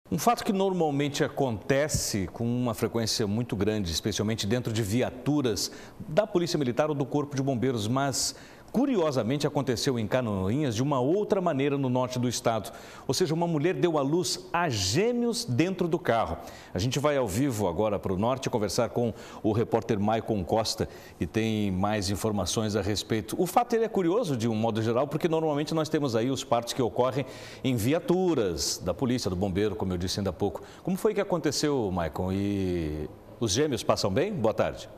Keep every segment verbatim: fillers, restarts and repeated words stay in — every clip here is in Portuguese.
Um fato que normalmente acontece com uma frequência muito grande, especialmente dentro de viaturas da Polícia Militar ou do Corpo de Bombeiros, mas curiosamente aconteceu em Canoinhas de uma outra maneira no norte do estado. Ou seja, uma mulher deu à luz a gêmeos dentro do carro. A gente vai ao vivo agora para o norte conversar com o repórter Maicon Costa e tem mais informações a respeito. O fato ele é curioso de um modo geral porque normalmente nós temos aí os partos que ocorrem em viaturas da polícia, do bombeiro, como eu disse ainda há pouco. Como foi que aconteceu, Maicon? E os gêmeos passam bem? Boa tarde.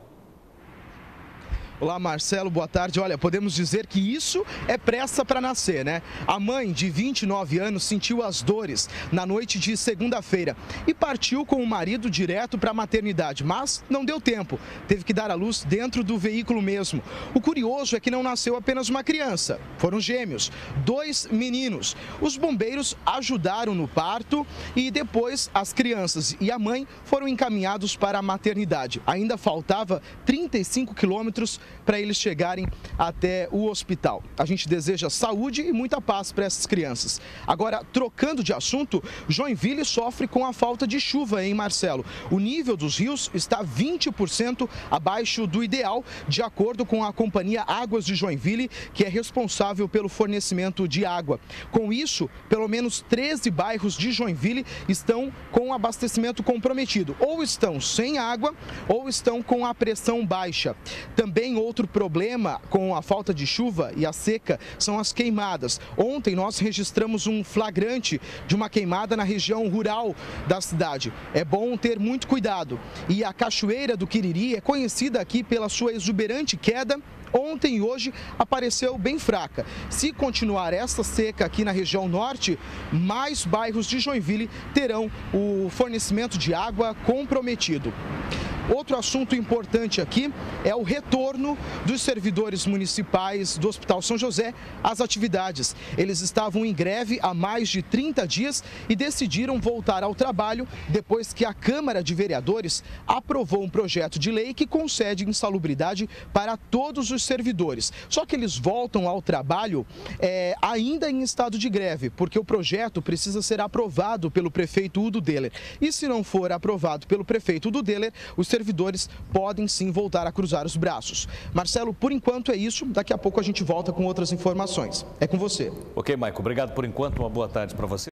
Olá, Marcelo, boa tarde. Olha, podemos dizer que isso é pressa para nascer, né? A mãe, de vinte e nove anos, sentiu as dores na noite de segunda-feira e partiu com o marido direto para a maternidade, mas não deu tempo. Teve que dar à luz dentro do veículo mesmo. O curioso é que não nasceu apenas uma criança, foram gêmeos, dois meninos. Os bombeiros ajudaram no parto e depois as crianças e a mãe foram encaminhados para a maternidade. Ainda faltava trinta e cinco quilômetros para eles chegarem até o hospital. A gente deseja saúde e muita paz para essas crianças. Agora, trocando de assunto, Joinville sofre com a falta de chuva, hein, Marcelo? O nível dos rios está vinte por cento abaixo do ideal, de acordo com a companhia Águas de Joinville, que é responsável pelo fornecimento de água. Com isso, pelo menos treze bairros de Joinville estão com abastecimento comprometido. Ou estão sem água, ou estão com a pressão baixa. Também outro problema com a falta de chuva e a seca são as queimadas. Ontem nós registramos um flagrante de uma queimada na região rural da cidade. É bom ter muito cuidado. E a Cachoeira do Quiriri é conhecida aqui pela sua exuberante queda. Ontem e hoje apareceu bem fraca. Se continuar essa seca aqui na região norte, mais bairros de Joinville terão o fornecimento de água comprometido. Outro assunto importante aqui é o retorno dos servidores municipais do Hospital São José às atividades. Eles estavam em greve há mais de trinta dias e decidiram voltar ao trabalho depois que a Câmara de Vereadores aprovou um projeto de lei que concede insalubridade para todos os servidores. Só que eles voltam ao trabalho é, ainda em estado de greve, porque o projeto precisa ser aprovado pelo prefeito Udo Deller. E se não for aprovado pelo prefeito Udo Deller, os servidores podem sim voltar a cruzar os braços. Marcelo, por enquanto é isso. Daqui a pouco a gente volta com outras informações. É com você. Ok, Maicon. Obrigado por enquanto. Uma boa tarde para você.